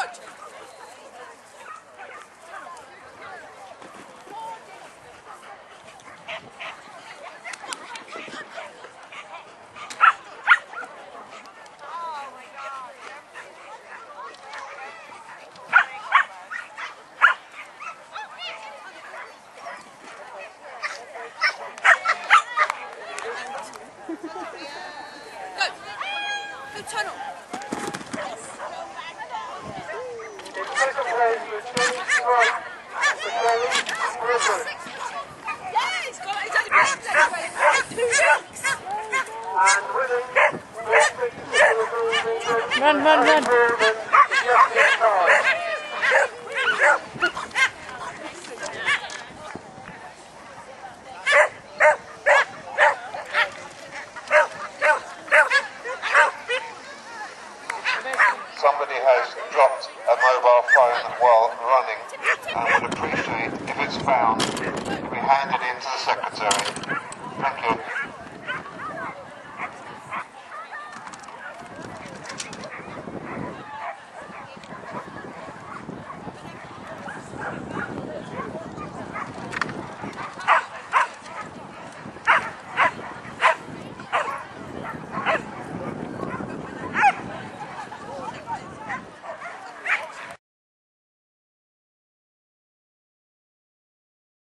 Tunnel. Run, run, run. Somebody has dropped a mobile phone while running and would appreciate if it's found to be handed in to the secretary. Thank you.